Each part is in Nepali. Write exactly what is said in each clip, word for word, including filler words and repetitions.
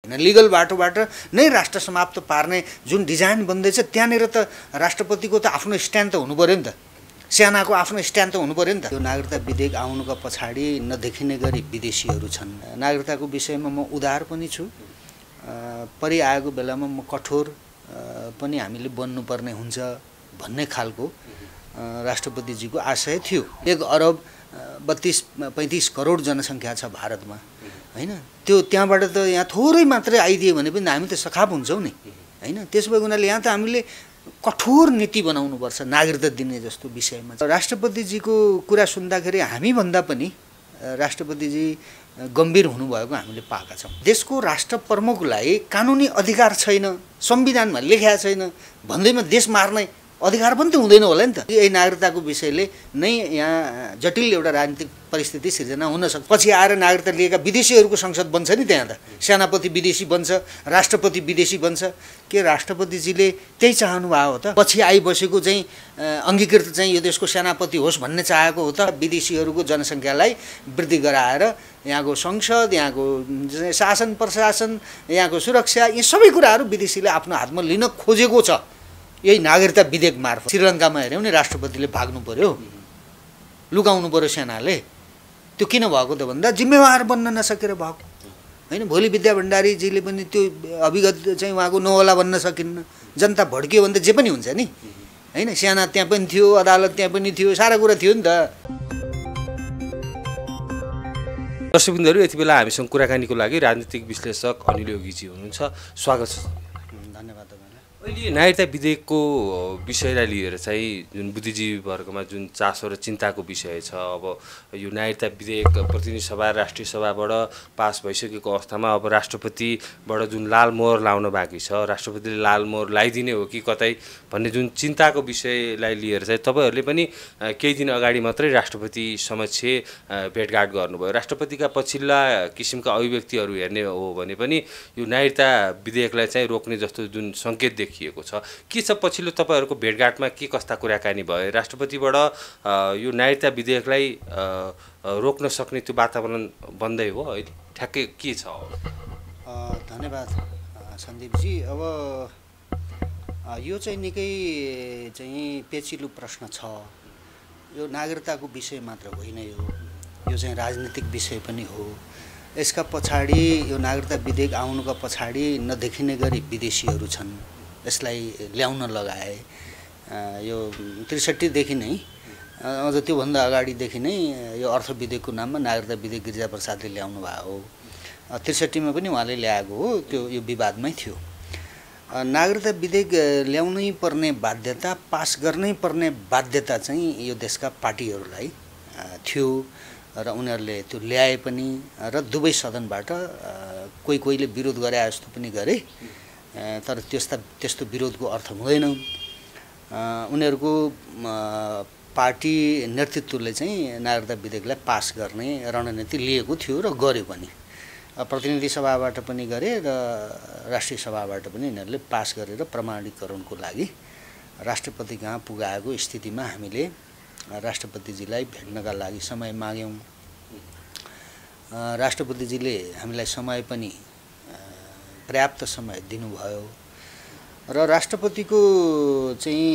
लिगल बाटोबाट नै राष्ट्र समाप्त पार्ने जुन डिजाइन बन्दैछ त्यहाँनिर त राष्ट्रपतिको त आफ्नो स्ट्यान्ड त हुनु पर्यो नि त, सेनाको आफ्नो स्ट्यान्ड त हुनु पर्यो नि त। यो नागरिकता विधेयक आउनुको पछाडि नदेखिने गरी विदेशीहरू छन्। नागरिकताको विषयमा म उदार पनि छु, परिआएको बेलामा म कठोर पनि हामीले बन्नुपर्ने हुन्छ भन्ने खालको राष्ट्रपतिजीको आशय थियो। एक अरब बत्तीस पैँतिस करोड जनसङ्ख्या छ भारतमा हैन, त्यो त्यहाँबाट त यहाँ थोरै मात्रै आइदियो भने पनि हामी त सखाप हुन्छौँ नि हैन। त्यसो भएको हुनाले यहाँ त हामीले कठोर नीति बनाउनुपर्छ नागरिकता दिने जस्तो विषयमा। राष्ट्रपतिजीको कुरा सुन्दाखेरि हामीभन्दा पनि राष्ट्रपतिजी गम्भीर हुनुभएको हामीले पाएका छौँ। देशको राष्ट्र प्रमुखलाई कानुनी अधिकार छैन, संविधानमा लेखेको छैन भन्दैमा देश मार्ने अधिकार पनि त हुँदैन होला नि त। यही नागरिकताको विषयले नै यहाँ जटिल एउटा राजनीतिक परिस्थिति सिर्जना हुन सक्छ। पछि आएर नागरिकता लिएका विदेशीहरूको संसद बन्छ नि, त्यहाँ त सेनापति विदेशी बन्छ, राष्ट्रपति विदेशी बन्छ। के राष्ट्रपतिजीले त्यही चाहनु भएको हो त? पछि आइबसेको चाहिँ अङ्गीकृत चाहिँ यो देशको सेनापति होस् भन्ने चाहेको हो त? विदेशीहरूको जनसङ्ख्यालाई वृद्धि गराएर यहाँको संसद, यहाँको शासन प्रशासन, यहाँको सुरक्षा, यी सबै कुराहरू विदेशीले आफ्नो हातमा लिन खोजेको छ यही नागरिकता विधेयक मार्फत। श्रीलङ्कामा हेऱ्यौँ नि, राष्ट्रपतिले भाग्नु पर्यो, लुकाउनु पर्यो सेनाले। त्यो किन भएको त भन्दा जिम्मेवार बन्न नसकेर भएको होइन। भोलि विद्या भण्डारीजीले पनि त्यो अभिगत चाहिँ उहाँको नहोला भन्न सकिन्न। जनता भड्कियो भने त जे पनि हुन्छ नि होइन। सेना त्यहाँ पनि थियो, अदालत त्यहाँ पनि थियो, सारा कुरा थियो नि त। दर्शकबिन्दुहरू, यति बेला हामीसँग कुराकानीको लागि राजनीतिक विश्लेषक अनिल योगीजी हुनुहुन्छ, स्वागत छ। धन्यवाद तपाईँलाई। अहिले नागरिकता विधेयकको विषयलाई लिएर चाहिँ जुन बुद्धिजीवी वर्गमा जुन चासो र चिन्ताको विषय छ, अब यो नागरिकता विधेयक प्रतिनिधि सभा राष्ट्रिय सभाबाट पास भइसकेको अवस्थामा अब राष्ट्रपतिबाट जुन लाल मोहर लाउन बाँकी छ, राष्ट्रपतिले लाल मोहर लगाइदिने हो कि कतै भन्ने जुन चिन्ताको विषयलाई लिएर चाहिँ तपाईँहरूले पनि केही दिन अगाडि मात्रै राष्ट्रपति समक्ष भेटघाट गर्नुभयो। राष्ट्रपतिका पछिल्ला किसिमका अभिव्यक्तिहरू हेर्ने हो भने पनि यो नागरिकता विधेयकलाई चाहिँ रोक्ने जस्तो जुन सङ्केत देखिएको छ, के छ पछिल्लो तपाईँहरूको भेटघाटमा के कस्ता कुराकानी भयो? राष्ट्रपतिबाट यो नागरिकता विधेयकलाई रोक्न सक्ने त्यो वातावरण बन्दै हो अहिले, ठ्याक्कै के छ? धन्यवाद सन्दीपजी। अब यो चाहिँ निकै चाहिँ पेचिलो प्रश्न छ। यो नागरिकताको विषय मात्र होइन, यो यो चाहिँ राजनीतिक विषय पनि हो। यसका पछाडि यो नागरिकता विधेयक आउनुको पछाडि नदेखिने गरी विदेशीहरू छन्, यसलाई ल्याउन लगाए। यो त्रिसठीदेखि नै, अझ त्योभन्दा अगाडिदेखि नै यो अर्थ विधेयकको नाममा नागरिकता विधेयक गिरिजाप्रसादले ल्याउनु भएको हो। त्रिसठीमा पनि उहाँले ल्याएको हो, त्यो यो विवादमै थियो। नागरिकता विधेयक ल्याउनै पर्ने बाध्यता, पास गर्नै पर्ने बाध्यता चाहिँ यो देशका पार्टीहरूलाई थियो र उनीहरूले त्यो ल्याए पनि, र दुवै सदनबाट कोही कोहीले विरोध गरे जस्तो पनि गरे, तर त्यस्ता त्यस्तो विरोधको अर्थ हुँदैन। उनीहरूको पार्टी नेतृत्वले चाहिँ नागरिकता विधेयकलाई पास गर्ने रणनीति लिएको थियो र गर्यो पनि। प्रतिनिधि सभाबाट पनि गरे र राष्ट्रिय सभाबाट पनि यिनीहरूले पास गरेर प्रमाणीकरणको लागि राष्ट्रपति कहाँ पुगाएको स्थितिमा हामीले राष्ट्रपतिजीलाई भेट्नका लागि समय माग्यौँ। राष्ट्रपतिजीले हामीलाई समय पनि पर्याप्त समय दिनुभयो र राष्ट्रपतिको चाहिँ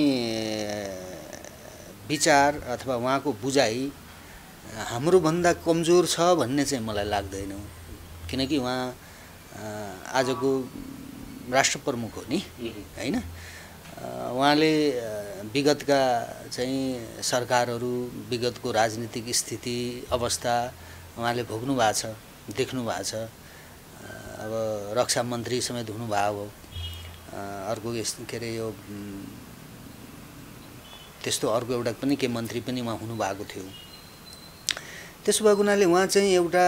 विचार अथवा उहाँको बुझाइ हाम्रो भन्दा कमजोर छ भन्ने चाहिँ मलाई लाग्दैन, किनकि उहाँ आजको राष्ट्र प्रमुख हो नि हैन। उहाँले विगतका चाहिँ सरकारहरू, विगतको राजनीतिक स्थिति अवस्था उहाँले भोग्नु भएको छ, देख्नु भएको छ। अब रक्षा मन्त्री समेत हुनुभएको हो, अर्को के अरे यो त्यस्तो अर्को एउटा पनि के मन्त्री पनि उहाँ हुनुभएको थियो। त्यसो भएको हुनाले उहाँ चाहिँ एउटा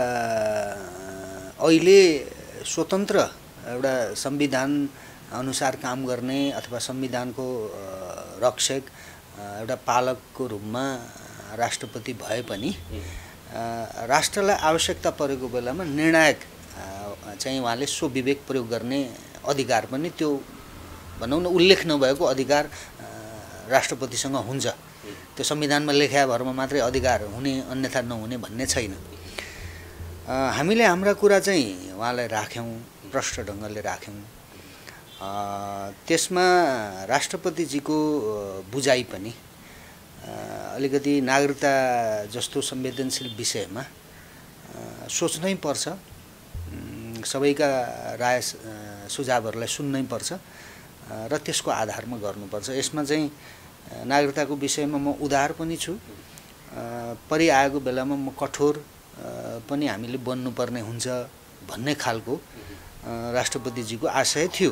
अहिले स्वतन्त्र एउटा संविधान अनुसार काम गर्ने अथवा संविधानको रक्षक एउटा पालकको रूपमा राष्ट्रपति भए पनि राष्ट्रलाई आवश्यकता परेको बेलामा निर्णायक चाहिँ उहाँले स्वविवेक प्रयोग गर्ने अधिकार पनि, त्यो भनौँ न उल्लेख नभएको अधिकार राष्ट्रपतिसँग हुन्छ। त्यो संविधानमा लेखा भरमा मात्रै अधिकार हुने, अन्यथा नहुने भन्ने छैन। हामीले हाम्रा कुरा चाहिँ उहाँलाई राख्यौँ प्रष्ट ढङ्गले राख्यौँ। त्यसमा राष्ट्रपतिजीको बुझाइ पनि अलिकति नागरिकता जस्तो संवेदनशील विषयमा सोच्नै पर्छ, सबैका राय सुझावहरूलाई सुन्नै पर्छ र त्यसको आधारमा गर्नुपर्छ। यसमा चाहिँ नागरिकताको विषयमा म उदार पनि छु, परिआएको बेलामा म कठोर पनि हामीले बन्नुपर्ने हुन्छ भन्ने खालको राष्ट्रपतिजीको आशय थियो।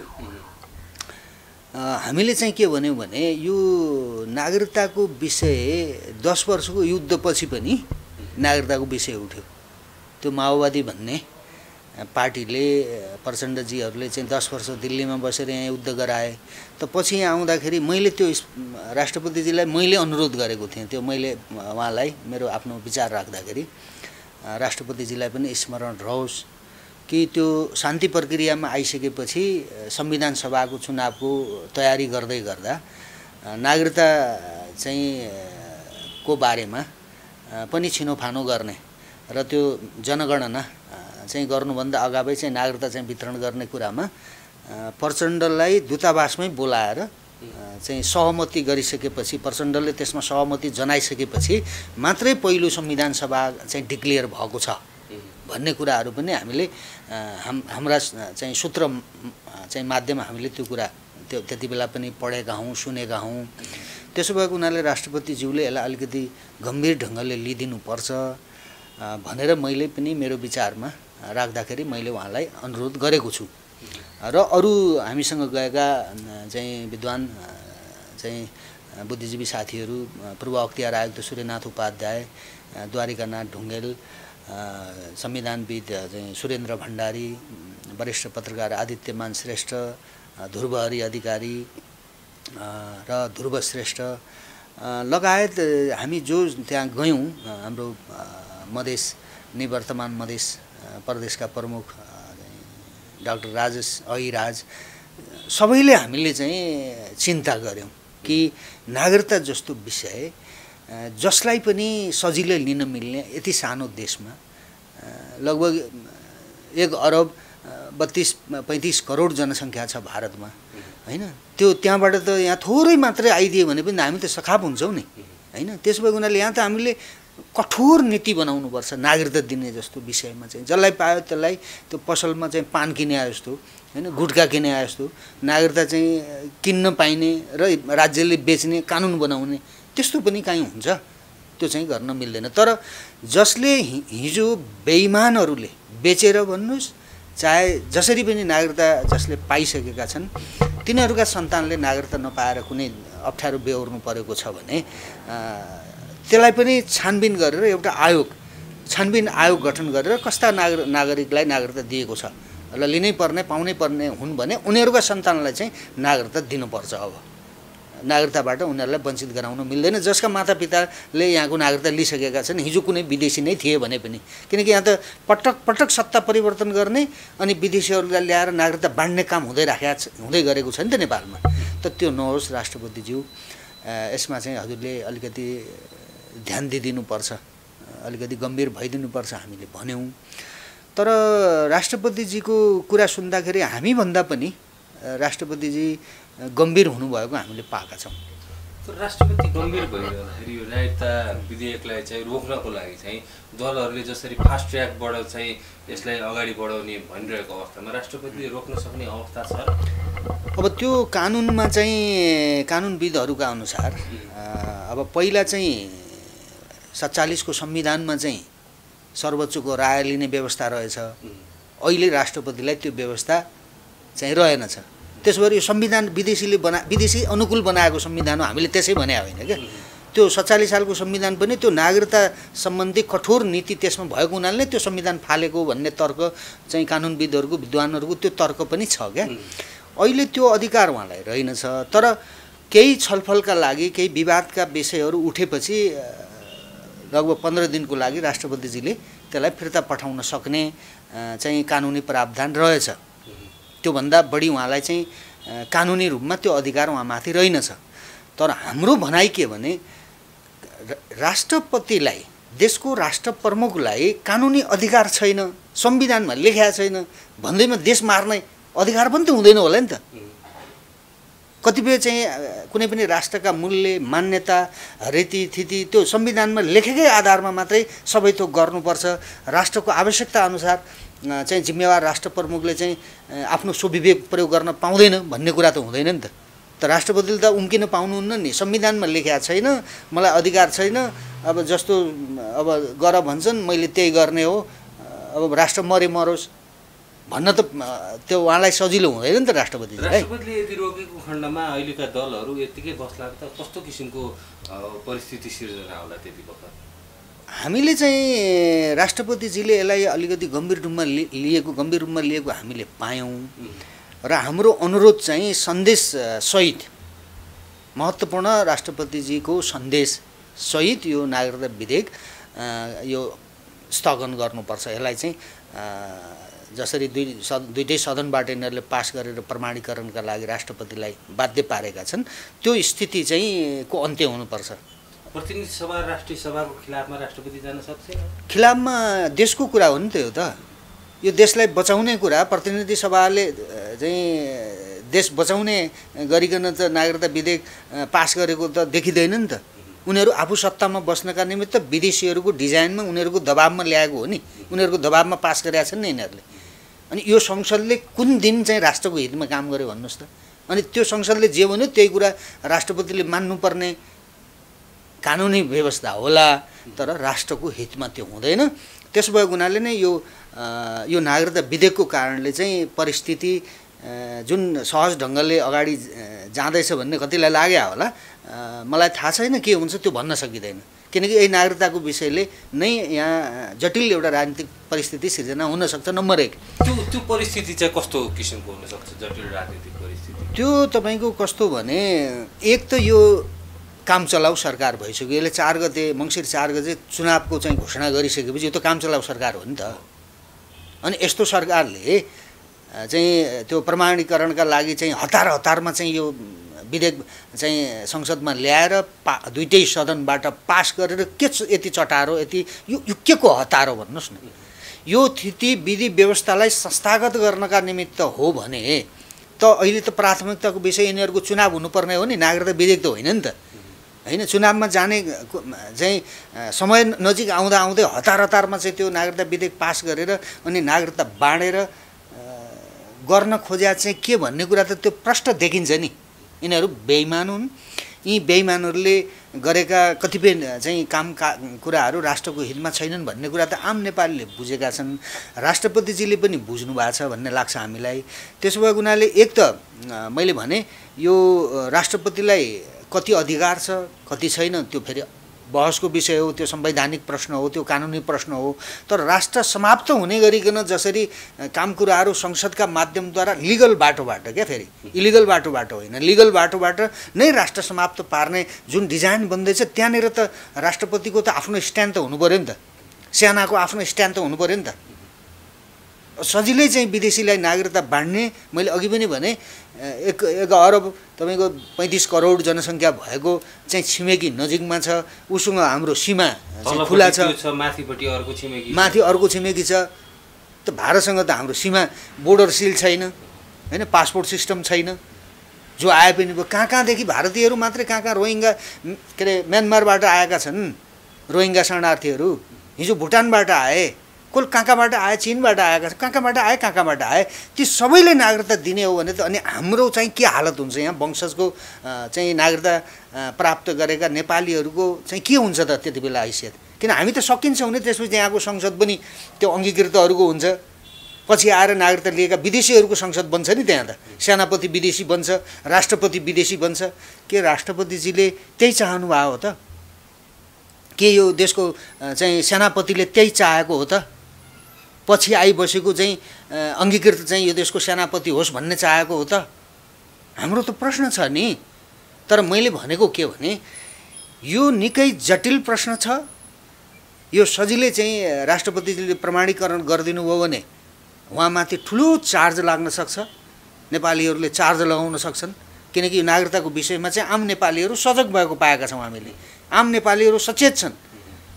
हामीले चाहिँ के भन्यौँ भने यो नागरिकताको विषय दस वर्षको युद्धपछि पनि नागरिकताको विषय उठ्यो। त्यो माओवादी भन्ने पार्टीले प्रचण्डजीहरूले चाहिँ दस वर्ष दिल्लीमा बसेर यहाँ युद्ध गराए। त पछि यहाँ आउँदाखेरि मैले त्यो राष्ट्रपतिजीलाई मैले अनुरोध गरेको थिएँ, त्यो मैले उहाँलाई मेरो आफ्नो विचार राख्दाखेरि राष्ट्रपतिजीलाई पनि स्मरण रहोस् कि त्यो शान्ति प्रक्रियामा आइसकेपछि संविधान सभाको चुनावको तयारी गर्दै गर्दा नागरिकता चाहिँ को बारेमा पनि छिनोफानो गर्ने र त्यो जनगणना चाहिँ गर्नुभन्दा अगावै चाहिँ नागरिकता चाहिँ वितरण गर्ने कुरामा प्रचण्डलाई दूतावासमै बोलाएर चाहिँ सहमति गरिसकेपछि, प्रचण्डले त्यसमा सहमति जनाइसकेपछि मात्रै पहिलो संविधान सभा चाहिँ डिक्लेयर भएको छ भन्ने कुराहरू पनि हामीले हाम हाम्रा चाहिँ सूत्र चाहिँ माध्यम हामीले त्यो कुरा त्यो त्यति बेला पनि पढेका हौँ, सुनेका हौँ। त्यसो भएको हुनाले राष्ट्रपतिज्यूले यसलाई अलिकति गम्भीर ढङ्गले लिइदिनुपर्छ भनेर मैले पनि मेरो विचारमा राख्दाखेरि मैले उहाँलाई अनुरोध गरेको छु। र अरू हामीसँग गएका चाहिँ विद्वान चाहिँ बुद्धिजीवी साथीहरू, पूर्व अख्तियार आयुक्त सूर्यनाथ उपाध्याय, द्वारिकानाथ ढुङ्गेल, संविधानविद चाहिँ सुरेन्द्र भण्डारी, वरिष्ठ पत्रकार आदित्यमान श्रेष्ठ, ध्रुवहरि अधिकारी र ध्रुव श्रेष्ठ लगायत हामी जो त्यहाँ गयौँ, हाम्रो मधेस निवर्तमान मधेस प्रदेशका प्रमुख डाक्टर राजेश अहिराज, सबैले हामीले चाहिँ चिन्ता गऱ्यौँ कि नागरिकता जस्तो विषय जसलाई पनि सजिलै लिन मिल्ने यति सानो देशमा लगभग एक अरब बत्तीस पैँतिस करोड जनसङ्ख्या छ भारतमा, होइन? त्यो त्यहाँबाट त यहाँ थोरै मात्रै आइदियो भने पनि हामी त सखाप हुन्छौँ नि, होइन? त्यसो भएको हुनाले यहाँ त हामीले कठोर नीति बनाउनुपर्छ नागरिकता दिने जस्तो विषयमा चाहिँ। जसलाई पायो त्यसलाई त्यो पसलमा चाहिँ पान किने आए जस्तो, होइन, गुट्खा किने आए जस्तो नागरिकता चाहिँ किन्न पाइने र राज्यले बेच्ने कानुन बनाउने त्यस्तो पनि काहीँ हुन्छ, त्यो चाहिँ गर्न मिल्दैन। तर जसले हिजो बेइमानहरूले बेचेर भन्नुहोस् चाहे जसरी पनि नागरिकता जसले पाइसकेका छन् तिनीहरूका सन्तानले नागरिकता नपाएर कुनै अप्ठ्यारो बेहोर्नु परेको छ भने त्यसलाई पनि छानबिन गरेर एउटा आयोग छानबिन आयोग गठन गरेर कस्ता नागरिक नागरिकलाई नागरिकता दिएको छ र लिनै पर्ने पाउनै पर्ने हुन् भने उनीहरूका सन्तानलाई चाहिँ नागरिकता दिनुपर्छ। अब नागरिकताबाट उनीहरूलाई वञ्चित गराउन मिल्दैन, जसका मातापिताले यहाँको नागरिकता लिइसकेका छन्, हिजो कुनै विदेशी नै थिए भने पनि। किनकि यहाँ त पटक पटक सत्ता परिवर्तन गर्ने अनि विदेशीहरूलाई ल्याएर नागरिकता बाँड्ने काम हुँदै राखेको हुँदै गरेको छ नि त नेपालमा। त त्यो नहोस् राष्ट्रपतिज्यू, यसमा चाहिँ हजुरले अलिकति ध्यान दिइदिनुपर्छ, अलिकति गम्भीर भइदिनुपर्छ हामीले भन्यौँ। तर राष्ट्रपतिजीको कुरा सुन्दाखेरि हामीभन्दा पनि राष्ट्रपतिजी गम्भीर हुनुभएको हामीले पाएका छौँ। तर राष्ट्रपति गम्भीर भइरहँदाखेरि यो नागरिकता विधेयकलाई चाहिँ रोक्नको लागि चाहिँ दलहरूले जसरी फास्ट ट्र्याकबाट चाहिँ यसलाई अगाडि बढाउने भनिरहेको अवस्थामा राष्ट्रपतिले रोक्न सक्ने अवस्था छ? अब त्यो कानुनमा चाहिँ कानुनविदहरूका अनुसार अब पहिला चाहिँ सत्तालिसको संविधानमा चाहिँ सर्वोच्चको राय लिने व्यवस्था रहेछ, अहिले राष्ट्रपतिलाई त्यो व्यवस्था चाहिँ रहेनछ। त्यसो भएर यो संविधान विदेशीले बना विदेशी अनुकूल बनाएको संविधान हो, हामीले त्यसै भने होइन क्या। त्यो सत्तालिस सालको संविधान पनि त्यो नागरिकता सम्बन्धी कठोर नीति त्यसमा भएको हुनाले त्यो संविधान फालेको भन्ने तर्क चाहिँ कानुनविदहरूको विद्वानहरूको त्यो तर्क पनि छ क्या। अहिले त्यो अधिकार उहाँलाई रहेनछ। तर केही छलफलका लागि केही विवादका विषयहरू उठेपछि लगभग पन्ध्र दिनको लागि राष्ट्रपतिजीले त्यसलाई फिर्ता पठाउन सक्ने चाहिँ कानुनी प्रावधान रहेछ। त्योभन्दा बढी उहाँलाई चाहिँ कानुनी रूपमा त्यो अधिकार उहाँमाथि रहेनछ। तर हाम्रो भनाइ के भने राष्ट्रपतिलाई देशको राष्ट्र प्रमुखलाई कानुनी अधिकार छैन, संविधानमा लेखेको छैन भन्दैमा देश मार्ने अधिकार पनि त हुँदैन होला नि त। कतिपय चाहिँ कुनै पनि राष्ट्रका मूल्य, मान्यता, रीतिथिति त्यो संविधानमा लेखेकै आधारमा मात्रै सबै थोक गर्नुपर्छ। राष्ट्रको आवश्यकता अनुसार चाहिँ जिम्मेवार राष्ट्र प्रमुखले चाहिँ आफ्नो स्वविवेक प्रयोग गर्न पाउँदैन भन्ने कुरा त हुँदैन नि त। त राष्ट्रपतिले त उम्किन पाउनुहुन्न नि, संविधानमा लेखेको छैन, मलाई अधिकार छैन, अब जस्तो अब गर भन्छन् मैले त्यही गर्ने हो, अब राष्ट्र मरे मरोस् भन्न त त्यो उहाँलाई सजिलो हुँदैन नि त राष्ट्रपतिले। राष्ट्रपतिले यदि रोकेको खण्डमा अहिलेका दलहरू यत्तिकै बस्ला त कस्तो किसिमको परिस्थिति सिर्जना होला त्यति बखत? हामीले चाहिँ राष्ट्रपतिजीले यसलाई अलिकति गम्भीर रूपमा लिएको गम्भीर रूपमा लिएको हामीले पायौँ र हाम्रो अनुरोध चाहिँ सन्देश सहित महत्त्वपूर्ण राष्ट्रपतिजीको सन्देश सहित यो नागरिकता विधेयक यो स्थगन गर्नुपर्छ। यसलाई चाहिँ जसरी दुई दुईटै सदनबाट यिनीहरूले पास गरेर प्रमाणीकरणका लागि राष्ट्रपतिलाई बाध्य पारेका छन् त्यो स्थिति चाहिँ को अन्त्य हुनुपर्छ। प्रतिनिधि सभा राष्ट्रिय सभाको खिलाफमा राष्ट्रपति जान सक्छ? खिलाफमा देशको कुरा हो नि त, यो त यो देशलाई बचाउने कुरा। प्रतिनिधि सभाले चाहिँ देश बचाउने गरिकन त नागरिकता विधेयक पास गरेको त देखिँदैन नि त। उनीहरू आफू सत्तामा बस्नका निमित्त विदेशीहरूको डिजाइनमा उनीहरूको दबाबमा ल्याएको हो नि, उनीहरूको दबाबमा पास गरेका छन् नि यिनीहरूले। अनि यो संसदले कुन दिन चाहिँ राष्ट्रको हितमा काम गर्यो भन्नुहोस् त। अनि त्यो संसदले जे भन्यो त्यही कुरा राष्ट्रपतिले मान्नुपर्ने कानुनी व्यवस्था होला, तर राष्ट्रको हितमा त्यो हुँदैन। त्यसो भएको हुनाले नै यो यो नागरिकता विधेयकको कारणले चाहिँ परिस्थिति जुन सहज ढङ्गले अगाडि जाँदैछ भन्ने कतिलाई लाग्यो होला, मलाई थाहा छैन के हुन्छ त्यो भन्न सकिँदैन। किनकि यही नागरिकताको विषयले नै यहाँ जटिल एउटा राजनीतिक परिस्थिति सिर्जना हुनसक्छ। नम्बर एक, त्यो त्यो परिस्थिति चाहिँ कस्तो किसिमको हुनसक्छ जटिल राजनीतिक परिस्थिति? त्यो तपाईँको कस्तो भने, एक त यो काम चलाउ सरकार भइसक्यो। यसले चार गते मङ्सिर चार गते चुनावको चाहिँ घोषणा गरिसकेपछि यो त काम चलाउ सरकार हो नि त। अनि यस्तो सरकारले चाहिँ त्यो प्रमाणीकरणका लागि चाहिँ हतार हतारमा चाहिँ यो विधेयक चाहिँ संसदमा ल्याएर पा दुईटै सदनबाट पास गरेर के यति चटारो, यति यो यो के को हतार हो भन्नुहोस् न। यो स्थिति विधि व्यवस्थालाई संस्थागत गर्नका निमित्त हो भने त अहिले त प्राथमिकताको विषय यिनीहरूको चुनाव हुनुपर्ने हो नि, नागरिकता विधेयक त होइन नि त। होइन, चुनावमा जाने चाहिँ समय नजिक आउँदा आउँदै हतार हतारमा चाहिँ त्यो नागरिकता विधेयक पास गरेर अनि नागरिकता बाँडेर गर्न खोज्या चाहिँ के भन्ने कुरा त त्यो प्रष्ट देखिन्छ नि। यिनीहरू बेइमान हुन्। यी बेइमानहरूले गरेका कतिपय चाहिँ काम का कुराहरू राष्ट्रको हितमा छैनन् भन्ने कुरा त आम नेपालीले बुझेका छन्, राष्ट्रपतिजीले पनि बुझ्नु भएको छ भन्ने लाग्छ हामीलाई। त्यसो भएको हुनाले एक त मैले भने यो राष्ट्रपतिलाई कति अधिकार छ कति छैन त्यो फेरि बहसको विषय हो, त्यो संवैधानिक प्रश्न हो, त्यो कानुनी प्रश्न हो। तर राष्ट्र समाप्त हुने गरिकन जसरी काम कुराहरू संसदका माध्यमद्वारा लिगल बाटोबाट, क्या फेरि इलिगल बाटोबाट होइन, लिगल बाटोबाट नै राष्ट्र समाप्त पार्ने जुन डिजाइन बन्दैछ त्यहाँनिर त राष्ट्रपतिको त आफ्नो स्ट्यान्ड त हुनु पऱ्यो नि त, सेनाको आफ्नो स्ट्यान्ड त हुनु पऱ्यो नि त। सजिलै चाहिँ विदेशीलाई नागरिकता बाँड्ने, मैले अघि पनि भने एक एक अरब तपाईँको पैँतिस करोड जनसङ्ख्या भएको चाहिँ छिमेकी नजिकमा छ, उसँग हाम्रो सीमा चाहिँ खुला छ, माथिपट्टि अर्को छिमेकी माथि अर्को छिमेकी छ। त भारतसँग त हाम्रो सीमा बोर्डर सिल छैन, होइन, पासपोर्ट सिस्टम छैन। जो आए पनि कहाँ कहाँदेखि भारतीयहरू मात्रै कहाँ कहाँ रोहिङ्गा के अरे म्यानमारबाट आएका छन् रोहिङ्गा शरणार्थीहरू, हिजो भुटानबाट आए, कोल कहाँ कहाँबाट आए, चिनबाट आएका छन्, कहाँ कहाँबाट आए कहाँ कहाँबाट आए, ती सबैले नागरिकता दिने हो भने त अनि हाम्रो चाहिँ के हालत हुन्छ यहाँ वंशजको चाहिँ नागरिकता प्राप्त गरेका नेपालीहरूको चाहिँ के हुन्छ त त्यति बेला हैसियत? किन हामी त सकिन्छौँ नि, त्यसपछि यहाँको संसद पनि त्यो अङ्गीकृतहरूको हुन्छ। पछि आएर नागरिकता लिएका विदेशीहरूको संसद बन्छ नि, त्यहाँ त सेनापति विदेशी बन्छ, राष्ट्रपति विदेशी बन्छ। के राष्ट्रपतिजीले त्यही चाहनु भएको हो त? के यो देशको चाहिँ सेनापतिले त्यही चाहेको हो त? पछि आइबसेको चाहिँ अङ्गीकृत चाहिँ यो देशको सेनापति होस् भन्ने चाहेको हो त? हाम्रो त प्रश्न छ नि। तर मैले भनेको के भने यो निकै जटिल प्रश्न छ। यो सजिलै चाहिँ राष्ट्रपतिले प्रमाणीकरण गरिदिनु भयो भने उहाँमाथि ठुलो चार्ज लाग्न सक्छ, नेपालीहरूले चार्ज लगाउन सक्छन्। किनकि यो नागरिकताको विषयमा चाहिँ आम नेपालीहरू सजग भएको पाएका छौँ हामीले, आम नेपालीहरू सचेत छन्।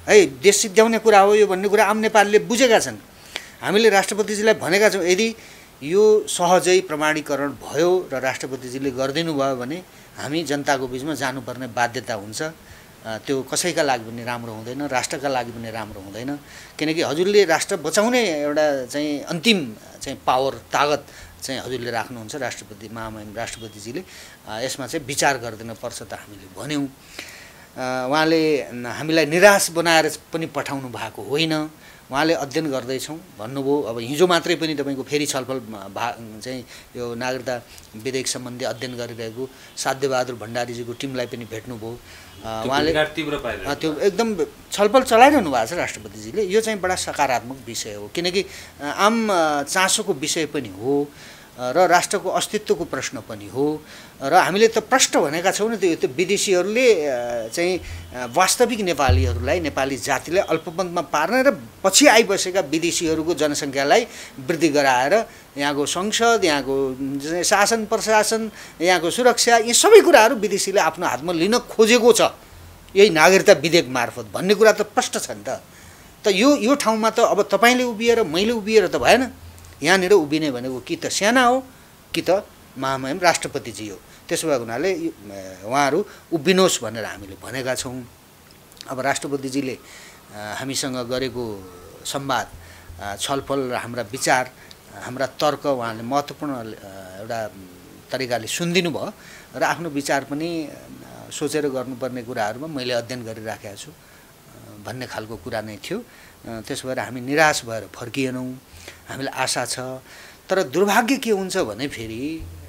है देश सिद्ध्याउने कुरा हो यो भन्ने कुरा आम नेपालीले बुझेका छन्। हामीले राष्ट्रपतिजीलाई भनेका छौँ यदि यो सहजै प्रमाणीकरण भयो र राष्ट्रपतिजीले गरिदिनु भयो भने हामी जनताको बिचमा जानुपर्ने बाध्यता हुन्छ। त्यो कसैका लागि पनि राम्रो हुँदैन, राष्ट्रका लागि पनि राम्रो हुँदैन। किनकि हजुरले राष्ट्र बचाउने एउटा चाहिँ अन्तिम चाहिँ पावर तागत चाहिँ हजुरले राख्नुहुन्छ राष्ट्रपति महामहिम राष्ट्रपतिजीले। यसमा चाहिँ विचार गरिदिन पर्छ त हामीले भन्यौँ। उहाँले हामीलाई निराश बनाएर पनि पठाउनु भएको होइन। उहाँले अध्ययन गर्दैछौँ भन्नुभयो। अब हिजो मात्रै पनि तपाईँको फेरि छलफल भा चाहिँ यो नागरिकता विधेयक सम्बन्धी अध्ययन गरिरहेको साध्यबहादुर भण्डारीजीको टिमलाई पनि भेट्नुभयो। उहाँले त्यो एकदम छलफल चलाइरहनु भएको छ राष्ट्रपतिजीले। यो चाहिँ बडा सकारात्मक विषय हो किनकि आम चासोको विषय पनि हो र राष्ट्रको अस्तित्वको प्रश्न पनि हो। र हामीले त प्रश्न भनेका छौँ नि, त्यो त्यो विदेशीहरूले चाहिँ वास्तविक नेपालीहरूलाई नेपाली जातिलाई अल्पमतमा पार्न र पछि आइबसेका विदेशीहरूको जनसङ्ख्यालाई वृद्धि गराएर यहाँको संसद, यहाँको शासन प्रशासन, यहाँको सुरक्षा, यी सबै कुराहरू विदेशीले आफ्नो हातमा लिन खोजेको छ यही नागरिकता विधेयक मार्फत भन्ने कुरा त प्रष्ट छ नि त। त यो यो ठाउँमा त अब तपाईँले उभिएर मैले उभिएर त भएन। यहाँनिर उभिने भनेको कि त सेना हो कि त महामहिम राष्ट्रपतिजी हो। त्यसो भएको हुनाले उहाँहरू उभिनुहोस् भनेर हामीले भनेका छौँ। अब राष्ट्रपतिजीले हामीसँग गरेको संवाद, छलफल र हाम्रा विचार, हाम्रा तर्क उहाँले महत्त्वपूर्ण एउटा तरिकाले सुनिदिनु भयो र आफ्नो विचार पनि सोचेर गर्नुपर्ने कुराहरूमा मैले अध्ययन गरिराखेको छु भन्ने खालको कुरा नै थियो। त्यसो भएर हामी निराश भएर फर्किएनौँ। हामीलाई आशा छ। तर दुर्भाग्य के हुन्छ भने फेरि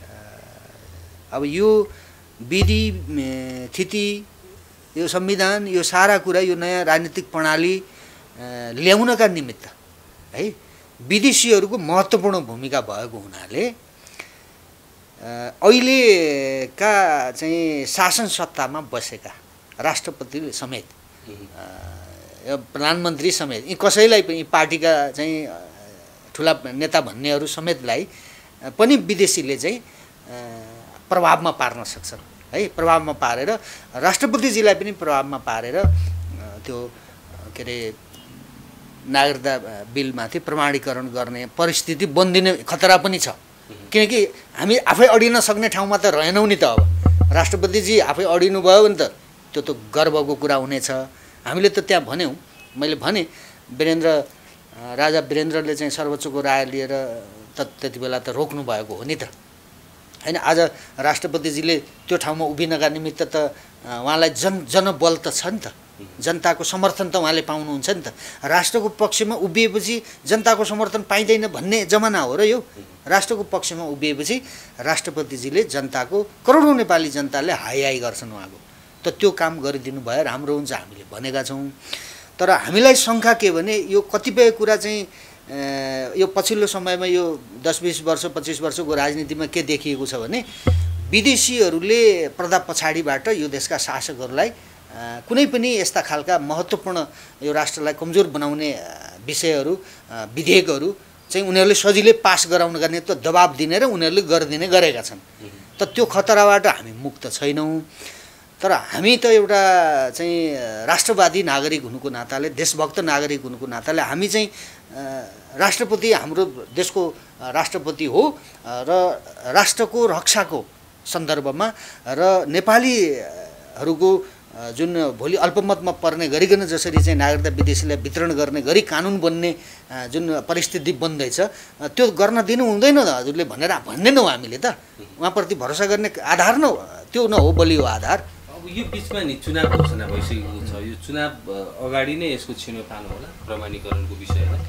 अब यो विधि थिति, यो संविधान, यो सारा कुरा, यो नयाँ राजनीतिक प्रणाली ल्याउनका निमित्त है विदेशीहरूको महत्त्वपूर्ण भूमिका भएको हुनाले अहिलेका चाहिँ शासन सत्तामा बसेका राष्ट्रपति समेत, प्रधानमन्त्री समेत, यी कसैलाई पनि पार्टीका चाहिँ ठुला नेता भन्नेहरू समेतलाई पनि विदेशीले चाहिँ प्रभावमा पार्न सक्छन् है। प्रभावमा पारेर राष्ट्रपतिजीलाई पनि प्रभावमा पारेर त्यो के अरे नागरिकता बिलमाथि प्रमाणीकरण गर्ने परिस्थिति बन्दिने खतरा पनि छ। किनकि हामी आफै अडिन सक्ने ठाउँमा त रहेनौँ नि त। अब राष्ट्रपतिजी आफै अडिनु भयो भने त त्यो त गर्वको कुरा हुनेछ। हामीले त त्यहाँ भन्यौँ, मैले भने वीरेन्द्र राजा वीरेन्द्रले चाहिँ सर्वोच्चको राय लिएर त त्यति बेला त रोक्नु भएको हो नि त हैन। आज राष्ट्रपतिजीले त्यो ठाउँमा उभिनका निमित्त त उहाँलाई जन जनबल त छ नि त, जनताको समर्थन त उहाँले पाउनुहुन्छ नि त। राष्ट्रको पक्षमा उभिएपछि जनताको समर्थन पाइँदैन भन्ने जमाना हो र यो। राष्ट्रको पक्षमा उभिएपछि राष्ट्रपतिजीले जनताको, करोडौँ नेपाली जनताले हाई हाई गर्छन् उहाँको। त त्यो काम गरिदिनु भयो राम्रो हुन्छ हामीले भनेका छौँ। तर हामीलाई शङ्का के भने यो कतिपय कुरा चाहिँ यो पछिल्लो समयमा यो दस बिस वर्ष पच्चिस वर्षको राजनीतिमा के देखिएको छ भने विदेशीहरूले पर्दा पछाडिबाट यो देशका शासकहरूलाई कुनै पनि यस्ता खालका महत्त्वपूर्ण यो राष्ट्रलाई कमजोर बनाउने विषयहरू, विधेयकहरू चाहिँ उनीहरूले सजिलै पास गराउनका निम्ति दबाब दिने र उनीहरूले गरिदिने गरेका छन्। त त्यो खतराबाट हामी मुक्त छैनौँ। तर हामी त एउटा चाहिँ राष्ट्रवादी नागरिक हुनुको नाताले, देशभक्त नागरिक हुनुको नाताले हामी चाहिँ राष्ट्रपति, हाम्रो देशको राष्ट्रपति हो र राष्ट्रको रक्षाको सन्दर्भमा र नेपालीहरूको जुन भोलि अल्पमतमा पर्ने गरिकन जसरी चाहिँ नागरिकता विदेशीलाई वितरण गर्ने गरी कानुन बन्ने जुन परिस्थिति बन्दैछ त्यो गर्न दिनु हुँदैन हजुरले भनेर भन्ने न हो हामीले त। उहाँप्रति भरोसा गर्ने आधार न त्यो न हो बलियो आधार। अब यो बिचमा नि चुनाव घोषणा भइसकेको छ। यो चुनाव अगाडि नै यसको छिनोफानो होला प्रमाणीकरणको विषयमा?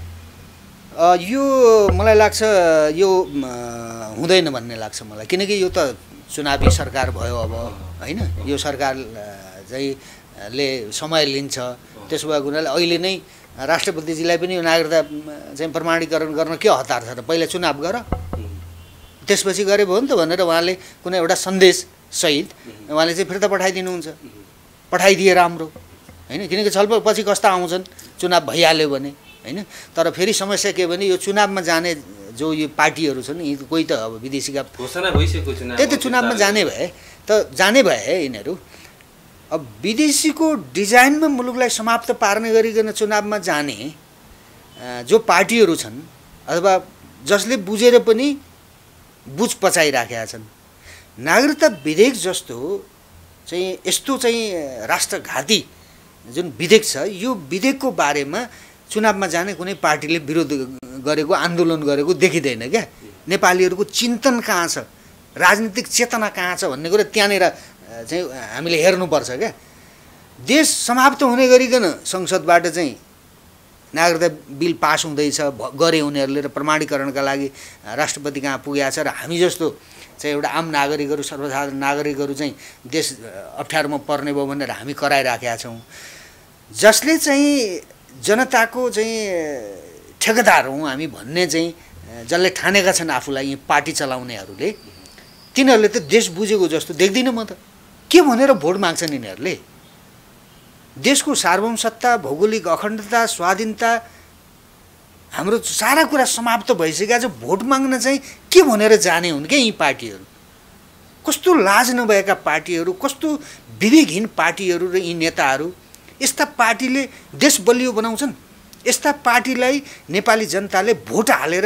यो मलाई लाग्छ यो हुँदैन भन्ने लाग्छ मलाई। किनकि यो त चुनावी सरकार भयो अब हैन। यो सरकार चाहिँ ले समय लिन्छ। त्यसो भएको हुनाले अहिले नै राष्ट्रपतिजीलाई पनि यो नागरिकता चाहिँ प्रमाणीकरण गर्न के हतार छ र? पहिला चुनाव गर, त्यसपछि गरे भयो नि त भनेर उहाँले कुनै एउटा सन्देश सहित उहाँले चाहिँ फिर्ता पठाइदिनुहुन्छ। पठाइदिए राम्रो हैन। किनकि छलफल पछि कस्ता आउँछन् चुनाव भइहाल्यो भने हैन। तर फेरि समस्या के भने यो चुनावमा जाने जो यो पार्टीहरू छन् यी कोही त अब विदेशीका घोषणा भइसकेको चुनाव, त्यही त चुनावमा जाने भए त जाने भए यिनीहरू अब विदेशीको डिजाइनमा मुलुकलाई समाप्त पार्ने गरिकन चुनावमा जाने जो पार्टीहरू छन् अथवा जसले बुझेर पनि बुझ पचाइराखेका छन्, नागरिकता विधेयक जस्तो चाहिँ यस्तो चाहिँ राष्ट्रघाती जुन विधेयक छ, यो विधेयकको बारेमा चुनावमा जाने कुनै पार्टीले विरोध गरेको, आन्दोलन गरेको देखिँदैन क्या। नेपालीहरूको चिन्तन कहाँ छ, राजनीतिक चेतना कहाँ छ भन्ने कुरा त्यहाँनिर चाहिँ हामीले हेर्नुपर्छ क्या। देश समाप्त हुने गरिकन संसदबाट चाहिँ नागरिकता बिल पास हुँदैछ गरे उनीहरूले र प्रमाणीकरणका लागि राष्ट्रपति कहाँ पुगेको छ र हामी जस्तो चाहिँ एउटा आम नागरिकहरू, सर्वसाधारण नागरिकहरू चाहिँ देश अप्ठ्यारोमा पर्ने भयो भनेर हामी कराइराखेका छौँ। जसले चाहिँ जनताको चाहिँ ठेकेदार हौँ हामी भन्ने चाहिँ जसले ठानेका छन् आफूलाई यी पार्टी चलाउनेहरूले, तिनीहरूले त देश बुझेको जस्तो देख्दिनँ म त। के भनेर भोट माग्छन् यिनीहरूले? देशको सार्वभौमसत्ता, भौगोलिक अखण्डता, स्वाधीनता, हाम्रो सारा कुरा समाप्त भइसकेका छ। भोट माग्न चाहिँ के भनेर जाने हुन् क्या यी पार्टीहरू? कस्तो लाज नभएका पार्टीहरू, कस्तो विवेकहीन पार्टीहरू र यी नेताहरू। यस्ता पार्टीले देश बलियो बनाउँछन्। यस्ता पार्टीलाई नेपाली जनताले भोट हालेर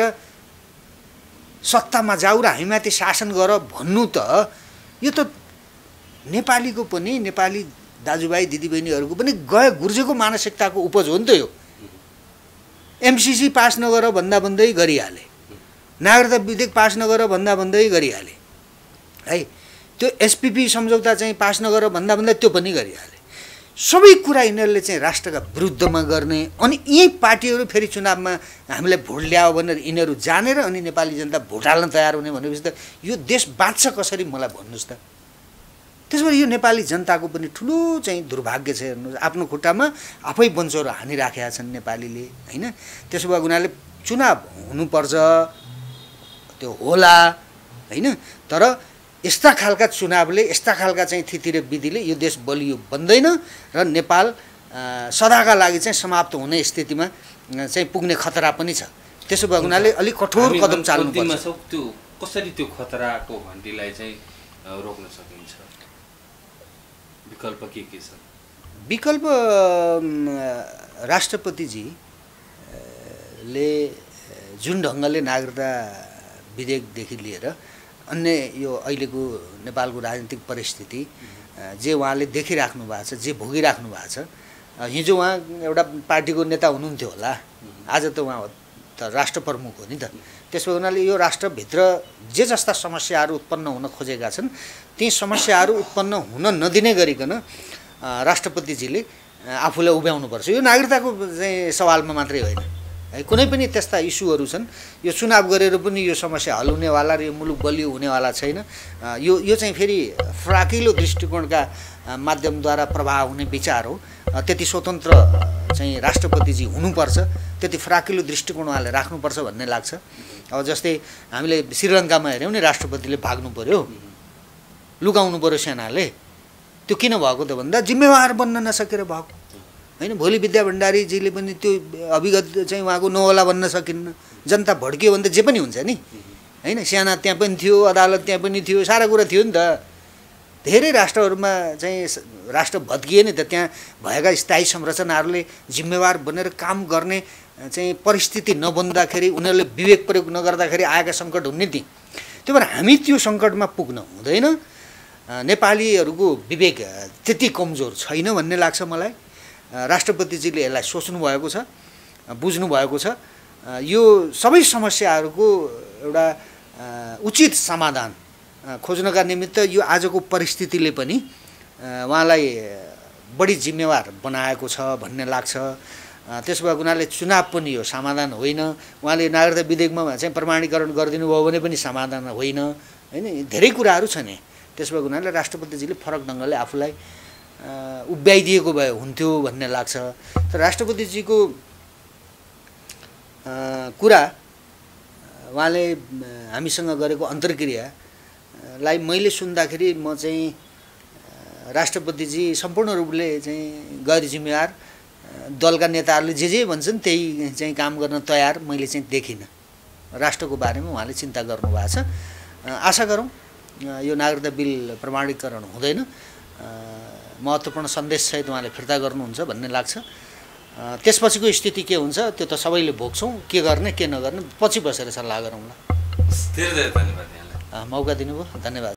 सत्तामा जाऊ र हामीमाथि शासन गर भन्नु त यो त नेपालीको पनि, नेपाली दाजुभाइ दिदीबहिनीहरूको पनि गए गुर्जेको मानसिकताको उपज हो नि त यो। एमसिसी पास नगर भन्दा भन्दै गरिहाले, नागरिकता विधेयक पास नगर भन्दा भन्दै गरिहाले है, त्यो एसपिपी सम्झौता चाहिँ पास नगर भन्दा भन्दै त्यो पनि गरिहाले। सबै कुरा यिनीहरूले चाहिँ राष्ट्रका विरुद्धमा गर्ने, अनि यही पार्टीहरू फेरि चुनावमा हामीलाई भोट ल्यायो भनेर यिनीहरू जानेर अनि नेपाली जनता भोट हाल्न तयार हुने भनेपछि त यो देश बाँच्छ कसरी मलाई भन्नुहोस् त। त्यसबाट यो नेपाली जनताको पनि ठुलो चाहिँ दुर्भाग्य छ। हेर्नुहोस्, आफ्नो खुट्टामा आफै बन्चोर हानिराखेका छन् नेपालीले होइन। त्यसो भएको हुनाले चुनाव हुनुपर्छ, त्यो होला होइन, तर यस्ता खालका चुनावले, यस्ता खालका चाहिँ थितिर विधिले यो देश बलियो बन्दैन र नेपाल सदाका लागि चाहिँ समाप्त हुने स्थितिमा चाहिँ पुग्ने खतरा पनि छ। त्यसो भएको हुनाले अलिक कठोर कदम चाल्नुपर्छ। त्यो कसरी त्यो खतराको घन्टीलाई चाहिँ रोक्न सकिन्छ? विकल्प के के छ? विकल्प राष्ट्रपतिजीले जुन ढङ्गले नागरिकता विधेयकदेखि लिएर अन्य यो अहिलेको नेपालको राजनीतिक परिस्थिति जे उहाँले देखिराख्नु भएको छ, जे भोगिराख्नु भएको छ। हिजो उहाँ एउटा पार्टीको नेता हुनुहुन्थ्यो होला, आज त उहाँ त राष्ट्र प्रमुख हो नि त। त्यसो हुनाले यो राष्ट्रभित्र जे जस्ता समस्याहरू उत्पन्न हुन खोजेका छन् ती समस्याहरू उत्पन्न हुन नदिने गरिकन राष्ट्रपतिजीले आफूलाई उभ्याउनुपर्छ। यो नागरिकताको चाहिँ सवालमा मात्रै होइन है, कुनै पनि त्यस्ता इस्युहरू छन् यो चुनाव गरेर पनि यो समस्या हल हुनेवाला र यो मुलुक बलियो हुनेवाला छैन। यो यो चाहिँ फेरि फराकिलो दृष्टिकोणका माध्यमद्वारा प्रभाव हुने विचार हो। त्यति स्वतन्त्र चाहिँ राष्ट्रपतिजी हुनुपर्छ, त्यति फराकिलो दृष्टिकोण उहाँले राख्नुपर्छ भन्ने लाग्छ। अब जस्तै हामीले श्रीलङ्कामा हेऱ्यौँ नि, राष्ट्रपतिले भाग्नु पर्यो, लुकाउनु पर्यो सेनाले। त्यो किन भएको त भन्दा जिम्मेवार बन्न नसकेर भएको होइन। भोलि विद्या भण्डारीजीले पनि त्यो अभिगत चाहिँ उहाँको नहोला भन्न सकिन्न। जनता भड्कियो भने त जे पनि हुन्छ नि होइन। सेना त्यहाँ पनि थियो, अदालत त्यहाँ पनि थियो, सारा कुरा थियो नि त। धेरै राष्ट्रहरूमा चाहिँ राष्ट्र भत्किए नि त, त्यहाँ भएका स्थायी संरचनाहरूले जिम्मेवार बनेर काम गर्ने चाहिँ परिस्थिति नबन्दाखेरि, उनीहरूले विवेक प्रयोग नगर्दाखेरि आएका सङ्कट हुन् नि ती। त्यही भएर हामी त्यो सङ्कटमा पुग्न हुँदैन। नेपालीहरूको विवेक त्यति कमजोर छैन भन्ने लाग्छ मलाई। राष्ट्रपतिजीले यसलाई सोच्नु भएको छ, बुझ्नु भएको छ। यो सबै समस्याहरूको एउटा उचित समाधान खोज्नका निमित्त यो आजको परिस्थितिले पनि उहाँलाई बढी जिम्मेवार बनाएको छ भन्ने लाग्छ। त्यसो भएको हुनाले चुनाव पनि यो समाधान होइन। उहाँले नागरिकता विधेयकमा चाहिँ प्रमाणीकरण गरिदिनु भयो भने पनि समाधान होइन होइन। धेरै कुराहरू छन्। त्यसो भएको हुनाले राष्ट्रपतिजीले फरक ढङ्गले आफूलाई उभ्याइदिएको भए हुन्थ्यो भन्ने लाग्छ। तर राष्ट्रपतिजीको कुरा, उहाँले हामीसँग गरेको अन्तर्क्रियालाई मैले सुन्दाखेरि म चाहिँ राष्ट्रपतिजी सम्पूर्ण रूपले चाहिँ गैर जिम्मेवार, दलका नेताहरूले जे जे भन्छन् त्यही चाहिँ काम गर्न तयार मैले चाहिँ देखिनँ। राष्ट्रको बारेमा उहाँले चिन्ता गर्नुभएको छ। आशा गरौँ यो नागरिकता बिल प्रमाणीकरण हुँदैन, महत्त्वपूर्ण सन्देशसहित उहाँले फिर्ता गर्नुहुन्छ भन्ने लाग्छ। त्यसपछिको स्थिति के हुन्छ त्यो त सबैले भोग्छौँ, के गर्ने के नगर्ने पछि बसेर सल्लाह गरौँला। धेरै धेरै धन्यवाद यहाँलाई मौका दिनुभयो, धन्यवाद।